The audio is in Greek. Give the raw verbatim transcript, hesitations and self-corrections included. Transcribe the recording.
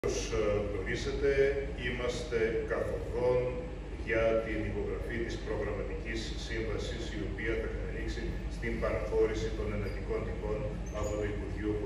Όπως γνωρίζετε, είμαστε καθοδόν για την υπογραφή της προγραμματικής σύμβασης, η οποία θα καταλήξει στην παραχώρηση των ενεργικών τυπών από το Υπουργείο